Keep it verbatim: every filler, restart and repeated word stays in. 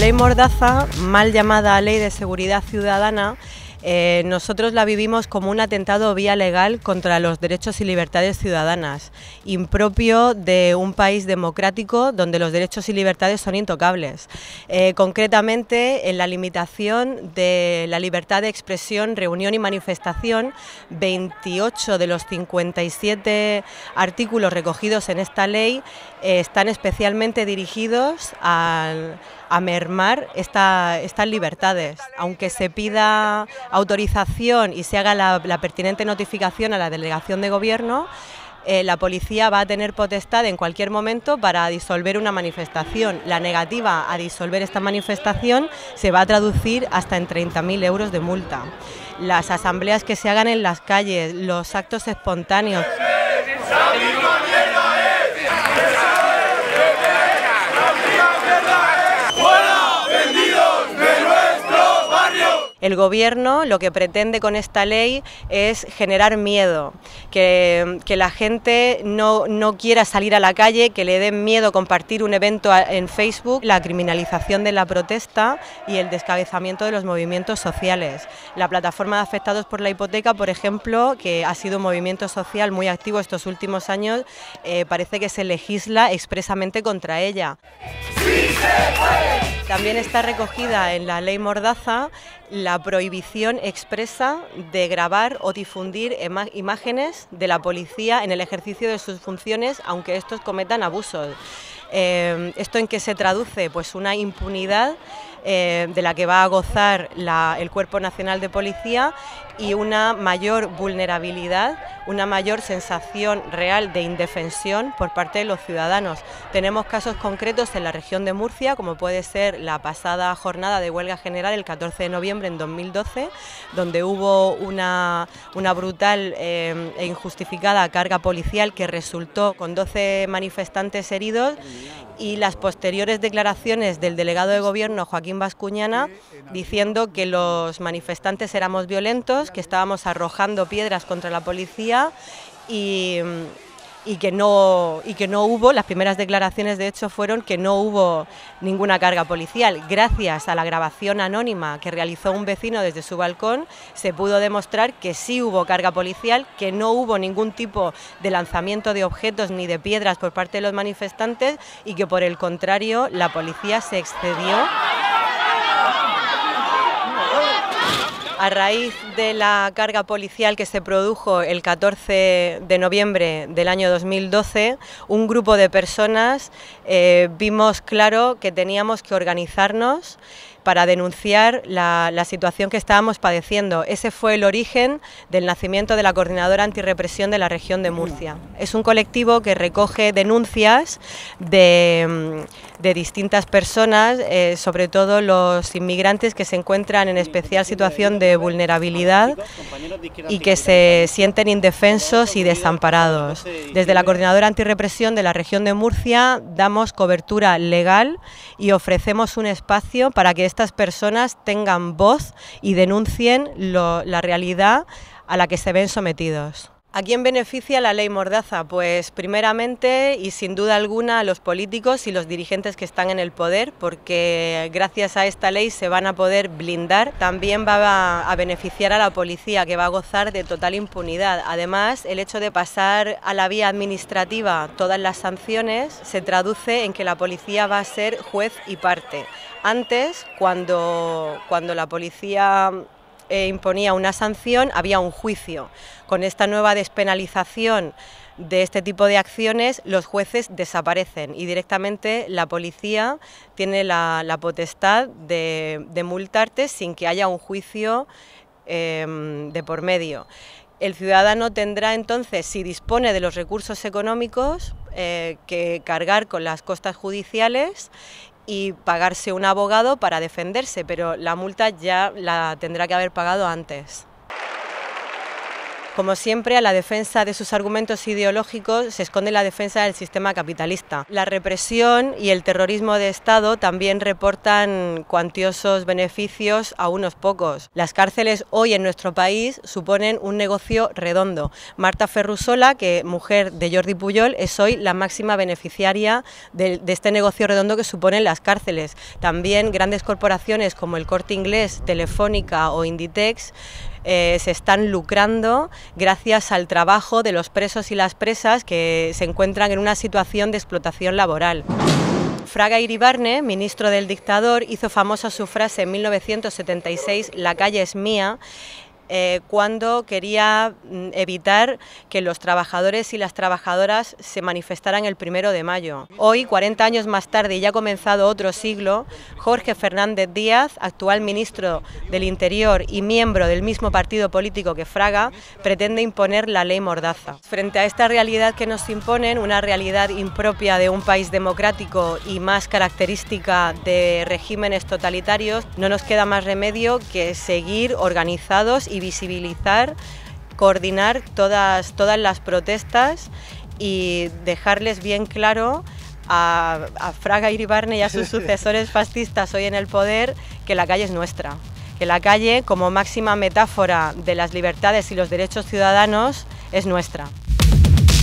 ley Mordaza, mal llamada Ley de Seguridad Ciudadana, eh, nosotros la vivimos como un atentado vía legal contra los derechos y libertades ciudadanas, impropio de un país democrático donde los derechos y libertades son intocables. Eh, concretamente, en la limitación de la libertad de expresión, reunión y manifestación, veintiocho de los cincuenta y siete artículos recogidos en esta ley eh, están especialmente dirigidos al a mermar esta, estas libertades. Aunque se pida autorización y se haga la, la pertinente notificación a la delegación de gobierno, eh, la policía va a tener potestad en cualquier momento para disolver una manifestación. La negativa a disolver esta manifestación se va a traducir hasta en treinta mil euros de multa. Las asambleas que se hagan en las calles, los actos espontáneos. El Gobierno lo que pretende con esta ley es generar miedo, que, que la gente no, no quiera salir a la calle, que le den miedo compartir un evento en Facebook, la criminalización de la protesta y el descabezamiento de los movimientos sociales. La plataforma de afectados por la hipoteca, por ejemplo, que ha sido un movimiento social muy activo estos últimos años, eh, parece que se legisla expresamente contra ella. ¡Sí se puede! También está recogida en la ley Mordaza la prohibición expresa de grabar o difundir imágenes de la policía en el ejercicio de sus funciones, aunque estos cometan abusos. Eh, ¿Esto en qué se traduce? Pues una impunidad eh, de la que va a gozar la, el Cuerpo Nacional de Policía y una mayor vulnerabilidad, una mayor sensación real de indefensión por parte de los ciudadanos. Tenemos casos concretos en la región de Murcia, como puede ser la pasada jornada de huelga general el catorce de noviembre en dos mil doce, donde hubo una, una brutal eh, e injustificada carga policial que resultó con doce manifestantes heridos, y las posteriores declaraciones del delegado de gobierno Joaquín Bascuñana diciendo que los manifestantes éramos violentos, que estábamos arrojando piedras contra la policía y, y, que no, y que no hubo, las primeras declaraciones de hecho fueron que no hubo ninguna carga policial. Gracias a la grabación anónima que realizó un vecino desde su balcón, se pudo demostrar que sí hubo carga policial, que no hubo ningún tipo de lanzamiento de objetos ni de piedras por parte de los manifestantes y que por el contrario la policía se excedió. A raíz de la carga policial que se produjo el catorce de noviembre del año dos mil doce, un grupo de personas eh, vimos claro que teníamos que organizarnos para denunciar la, la situación que estábamos padeciendo. Ese fue el origen del nacimiento de la Coordinadora Antirrepresión de la región de Murcia. Es un colectivo que recoge denuncias de, de distintas personas, eh, sobre todo los inmigrantes que se encuentran en especial situación de vulnerabilidad y que se sienten indefensos y desamparados. Desde la Coordinadora Antirrepresión de la región de Murcia damos cobertura legal y ofrecemos un espacio para que estas personas tengan voz y denuncien lo, la realidad a la que se ven sometidos. ¿A quién beneficia la ley Mordaza? Pues primeramente y sin duda alguna a los políticos y los dirigentes que están en el poder, porque gracias a esta ley se van a poder blindar. También va a beneficiar a la policía, que va a gozar de total impunidad. Además, el hecho de pasar a la vía administrativa todas las sanciones se traduce en que la policía va a ser juez y parte. Antes, cuando, cuando la policía Eh, imponía una sanción, había un juicio. Con esta nueva despenalización de este tipo de acciones, los jueces desaparecen y directamente la policía tiene la, la potestad de, de multarte sin que haya un juicio eh, de por medio. El ciudadano tendrá entonces, si dispone de los recursos económicos, eh, que cargar con las costas judiciales y pagarse un abogado para defenderse, pero la multa ya la tendrá que haber pagado antes. Como siempre, a la defensa de sus argumentos ideológicos se esconde la defensa del sistema capitalista. La represión y el terrorismo de Estado también reportan cuantiosos beneficios a unos pocos. Las cárceles hoy en nuestro país suponen un negocio redondo. Marta Ferrusola, que mujer de Jordi Pujol, es hoy la máxima beneficiaria de, de este negocio redondo que suponen las cárceles. También grandes corporaciones como el Corte Inglés, Telefónica o Inditex eh, se están lucrando gracias al trabajo de los presos y las presas que se encuentran en una situación de explotación laboral. Fraga Iribarne, ministro del dictador, hizo famosa su frase en mil novecientos setenta y seis, "La calle es mía", Eh, cuando quería evitar que los trabajadores y las trabajadoras se manifestaran el primero de mayo. Hoy, cuarenta años más tarde y ya ha comenzado otro siglo, Jorge Fernández Díaz, actual ministro del Interior y miembro del mismo partido político que Fraga, pretende imponer la ley Mordaza. Frente a esta realidad que nos imponen, una realidad impropia de un país democrático y más característica de regímenes totalitarios, no nos queda más remedio que seguir organizados y y visibilizar, coordinar todas, todas las protestas y dejarles bien claro a, a Fraga Iribarne y a sus sucesores fascistas hoy en el poder que la calle es nuestra, que la calle, como máxima metáfora de las libertades y los derechos ciudadanos, es nuestra.